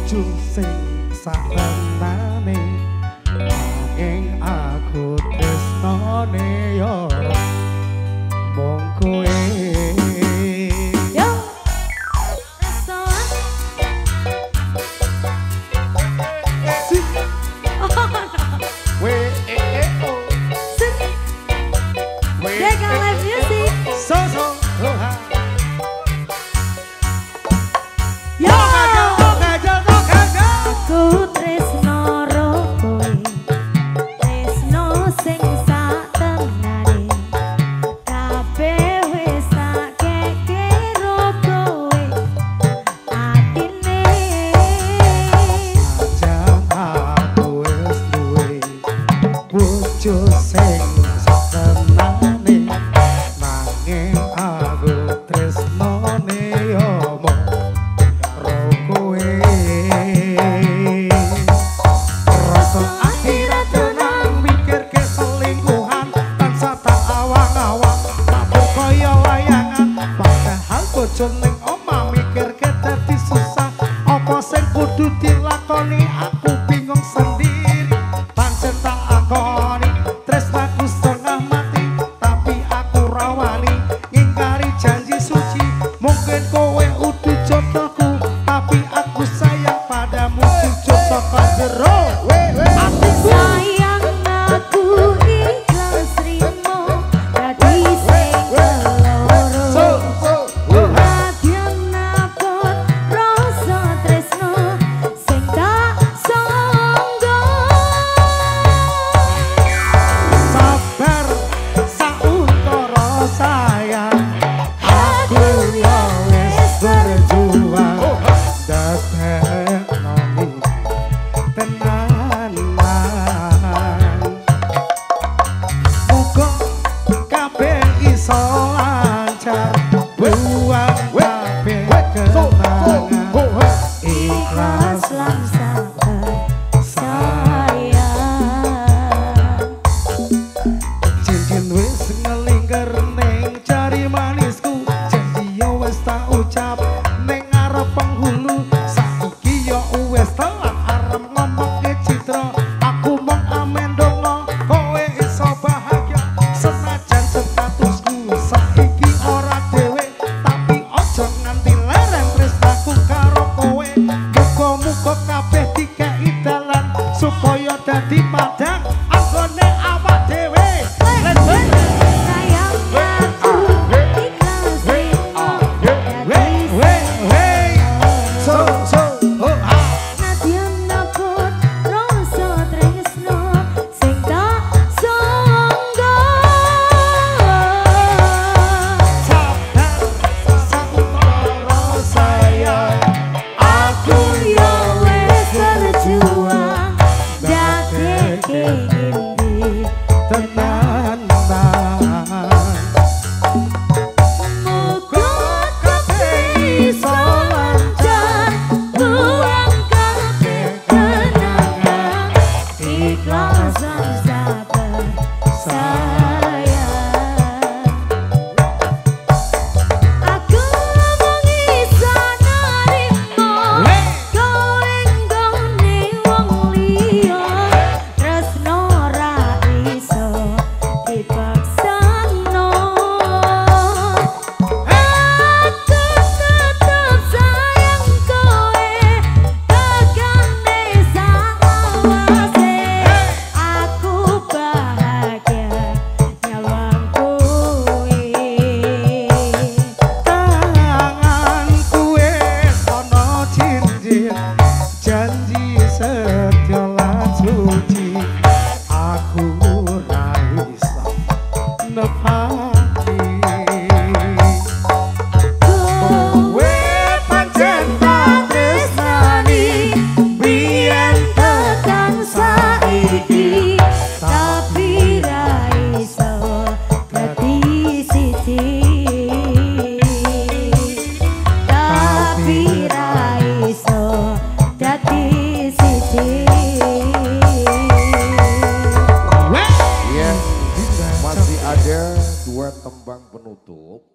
bojo sing sarenane nanging aku tresnane yo mung kowe. Yo restoan Deka live music. So Aku tresno ro kowe, tresno sing satenane, kabeh wis tak kekero kowe, atine. Jan aku wis duwe bojo sing satenane nanging aku tresnane yo mung karo kowe. Rasa akhirat tenang mikir ke selingkuhan tansah tak awang-awang mabuk kaya layangan padahal bojo ning omah mikir ke dadi susah apa sing kudu dilakoni aku bingung sendiri pancen tak akoni tresnaku setengah mati tapi aku rawani ngingkari janji suci mungkin kowe udu jodohku tapi aku sayang padamu jujur saka jero. Aku sayang aku ikhlas rimo dadi sing keloro. Adyan napot rasa tresno sing tak sangga. Sabar sauntara sayang aku ya wis berjuang dadekno tenanan muga kabeh iso lancar buang kabeh kenangan ikhlas Ikhlas lan sabar sayang. cincin wis ngelingker ning jari manisku janji yo wis tak ucap ning arep penghulu saiki yo wis telat arep ngomong ke citra aku mung amen donga kowe iso bahagia senajan statusku saiki ora dhewe tapi ojo nganti lereng tresnaku karo kowe muga-muga kabeh dikeki dalan supaya dadi padang anggone awak dhewe. Sayang aku ikhlas rimo dadi Nadyan napot rasa tresno sing tak sangga. Aku yo wis berjuang dadekke ngendi muga kabeh iso lancar buang kabeh kenangan ikhlas lan sabar sayang. Aku mung iso narimo kowe nggone wong liya tresno ora iso dipaksano. Aku tetep sayang kowe tegane sawase aku bahagia nyawang kowe. tanganku wis ana cincin janji setia lan suci aku ora iso nepati kowe pancen tak tresnani biyen Tekan saiki tapi ra iso dadi siji, tapi ra iso dadi siji. Masih ada dua tembang penutup